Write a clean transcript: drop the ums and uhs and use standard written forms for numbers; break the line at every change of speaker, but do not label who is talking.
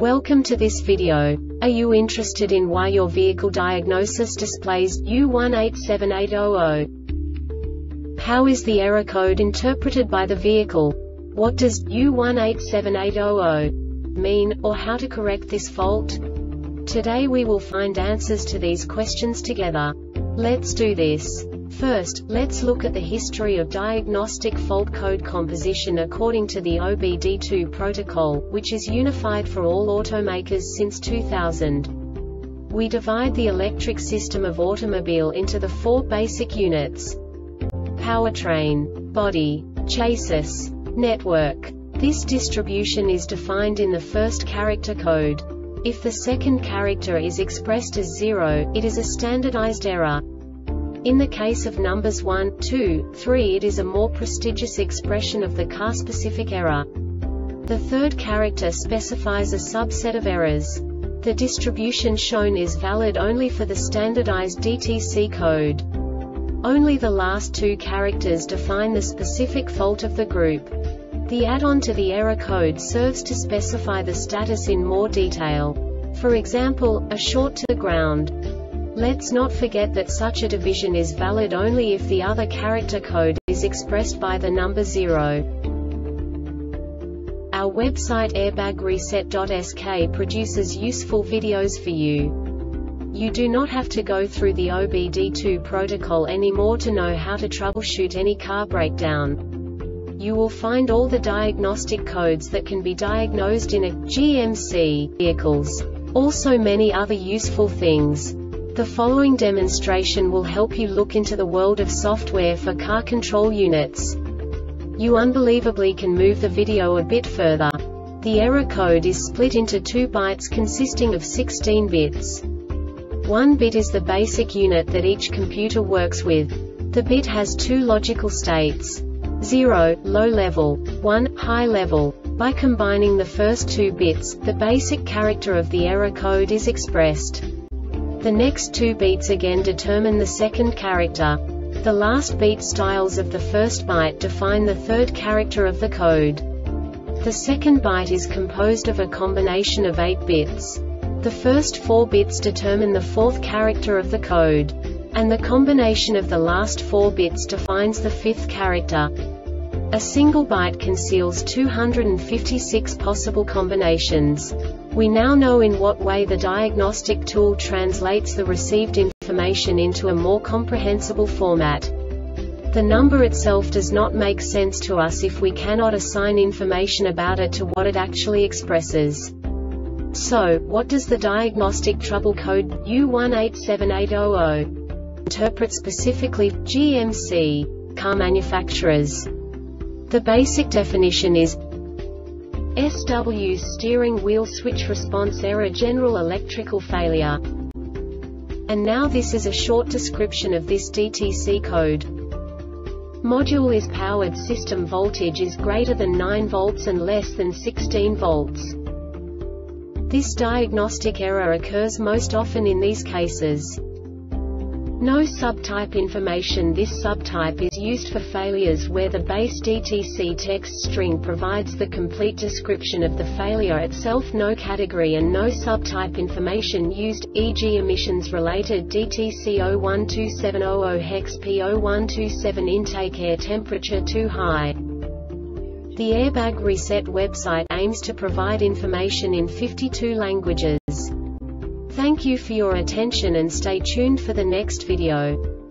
Welcome to this video. Are you interested in why your vehicle diagnosis displays U187800? How is the error code interpreted by the vehicle? What does U187800 mean, or how to correct this fault? Today we will find answers to these questions together. Let's do this. First, let's look at the history of diagnostic fault code composition according to the OBD2 protocol, which is unified for all automakers since 2000. We divide the electric system of automobile into the four basic units: powertrain, body, chassis, network. This distribution is defined in the first character code. If the second character is expressed as 0, it is a standardized error. In the case of numbers 1, 2, 3, it is a more prestigious expression of the car-specific error. The third character specifies a subset of errors. The distribution shown is valid only for the standardized DTC code. Only the last two characters define the specific fault of the group. The add-on to the error code serves to specify the status in more detail. For example, a short to the ground. Let's not forget that such a division is valid only if the other character code is expressed by the number 0. Our website airbagreset.sk produces useful videos for you. You do not have to go through the OBD2 protocol anymore to know how to troubleshoot any car breakdown. You will find all the diagnostic codes that can be diagnosed in a GMC vehicles. Also many other useful things. The following demonstration will help you look into the world of software for car control units. You unbelievably can move the video a bit further. The error code is split into 2 bytes consisting of 16 bits. 1 bit is the basic unit that each computer works with. The bit has 2 logical states: 0, low level, 1, high level. By combining the first 2 bits, the basic character of the error code is expressed. The next 2 beats again determine the second character. The last beat styles of the first byte define the third character of the code. The second byte is composed of a combination of 8 bits. The first 4 bits determine the fourth character of the code. And the combination of the last 4 bits defines the fifth character. A single byte conceals 256 possible combinations. We now know in what way the diagnostic tool translates the received information into a more comprehensible format. The number itself does not make sense to us if we cannot assign information about it to what it actually expresses. So, what does the diagnostic trouble code U187800 interpret specifically for GMC car manufacturers? The basic definition is SW steering wheel switch response error, general electrical failure. And now this is a short description of this DTC code. Module is powered, system voltage is greater than 9 volts and less than 16 volts. This diagnostic error occurs most often in these cases. No subtype information. This subtype is used for failures where the base DTC text string provides the complete description of the failure itself. No category and no subtype information used, e.g. emissions-related DTC 012700 hex P0127 intake, air temperature too high. The Airbag Reset website aims to provide information in 52 languages. Thank you for your attention and stay tuned for the next video.